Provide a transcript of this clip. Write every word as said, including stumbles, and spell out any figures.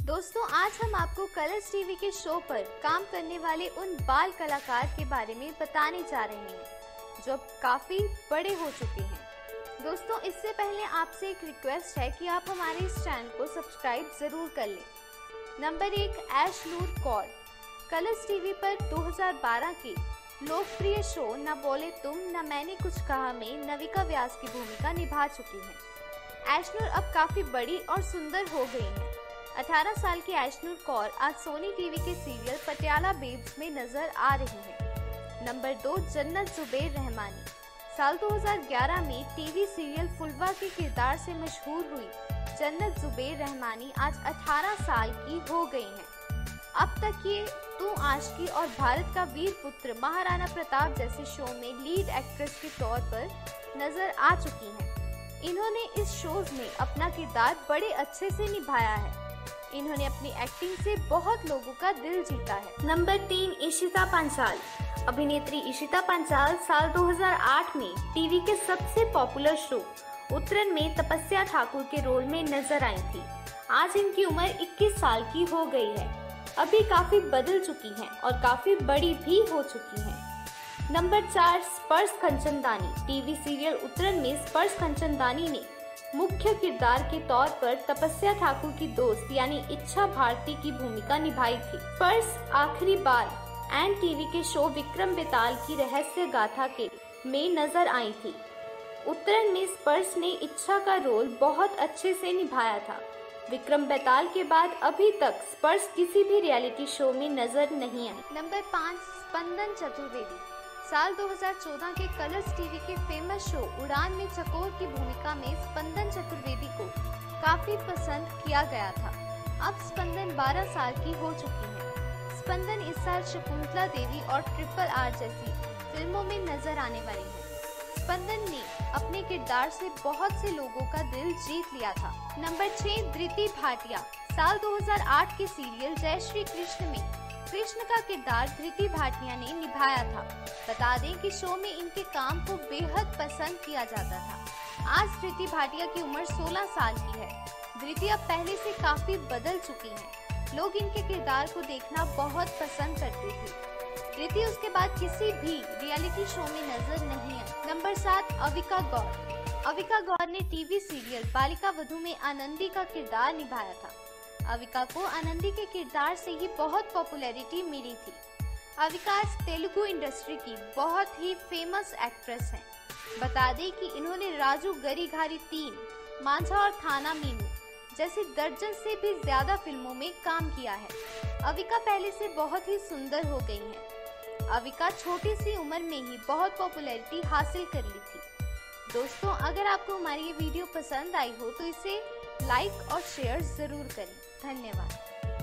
दोस्तों आज हम आपको कलर्स टीवी के शो पर काम करने वाले उन बाल कलाकार के बारे में बताने जा रहे हैं जो अब काफी बड़े हो चुके हैं। दोस्तों इससे पहले आपसे एक रिक्वेस्ट है कि आप हमारे इस चैनल को सब्सक्राइब जरूर कर लें। नंबर एक, ऐशनूर कौर कलर्स टीवी पर दो हज़ार बारह के लोकप्रिय शो न बोले तुम न मैंने कुछ कहा में नविका व्यास की भूमिका निभा चुकी हैं। ऐशनूर अब काफी बड़ी और सुंदर हो गई हैं। अठारह साल की ऐशनूर कौर आज सोनी टीवी के सीरियल पटियाला बेब्स में नजर आ रही हैं। नंबर दो, जन्नत जुबैर रहमानी साल दो हज़ार ग्यारह में टीवी सीरियल फुलवा के किरदार से मशहूर हुई जन्नत जुबैर रहमानी आज अठारह साल की हो गई हैं। अब तक ये तू आशिकी और भारत का वीर पुत्र महाराणा प्रताप जैसे शो में लीड एक्ट्रेस के तौर पर नजर आ चुकी हैं। इन्होंने इस शोज में अपना किरदार बड़े अच्छे से निभाया है। इन्होंने अपनी एक्टिंग से बहुत लोगों का दिल जीता है। नंबर तीन, इशिता पांचाल अभिनेत्री इशिता पांचाल साल दो हज़ार आठ में टीवी के सबसे पॉपुलर शो उत्तरन में तपस्या ठाकुर के रोल में नजर आई थी। आज इनकी उम्र इक्कीस साल की हो गई है। अभी काफी बदल चुकी हैं और काफी बड़ी भी हो चुकी हैं। नंबर चार, स्पर्श खंचनदानी टीवी सीरियल उत्तरन में स्पर्श खंचनदानी ने मुख्य किरदार के तौर पर तपस्या ठाकुर की दोस्त यानी इच्छा भारती की भूमिका निभाई थी। स्पर्श आखिरी बार एन टीवी के शो विक्रम बेताल की रहस्य गाथा के में नजर आई थी। उत्तरन में स्पर्श ने इच्छा का रोल बहुत अच्छे से निभाया था। विक्रम बेताल के बाद अभी तक स्पर्श किसी भी रियलिटी शो में नजर नहीं आई। नंबर पाँच, स्पंदन चतुर्वेदी साल दो हज़ार चौदह के कलर्स टीवी के फेमस शो उड़ान में चकोर की भूमिका में स्पंदन चतुर्वेदी को काफी पसंद किया गया था। अब स्पंदन बारह साल की हो चुकी हैं। स्पंदन इस साल शकुंतला देवी और ट्रिपल आर जैसी फिल्मों में नजर आने वाली है। स्पंदन ने अपने किरदार से बहुत से लोगों का दिल जीत लिया था। नंबर छह, धृति भाटिया साल दो हज़ार आठ के सीरियल जय श्री कृष्ण में कृष्ण का किरदार धृति भाटिया ने निभाया था। बता दें कि शो में इनके काम को बेहद पसंद किया जाता था। आज धृति भाटिया की उम्र सोलह साल की है। धृति अब पहले से काफी बदल चुकी हैं। लोग इनके किरदार को देखना बहुत पसंद करते थे। धृति उसके बाद किसी भी रियलिटी शो में नजर नहीं आई। नंबर सात, अविका गौर अविका गौर ने टीवी सीरियल बालिका वधू में आनंदी का किरदार निभाया था। अविका को आनंदी के किरदार से ही बहुत पॉपुलैरिटी मिली थी। अविका तेलुगु इंडस्ट्री की बहुत ही फेमस एक्ट्रेस हैं। बता दें कि इन्होंने राजू गरी घारी तीन, मांझा और थाना मीनू जैसे दर्जन से भी ज्यादा फिल्मों में काम किया है। अविका पहले से बहुत ही सुंदर हो गई हैं। अविका छोटी सी उम्र में ही बहुत पॉपुलैरिटी हासिल कर ली थी। दोस्तों अगर आपको हमारी ये वीडियो पसंद आई हो तो इसे लाइक और शेयर जरूर करें। धन्यवाद।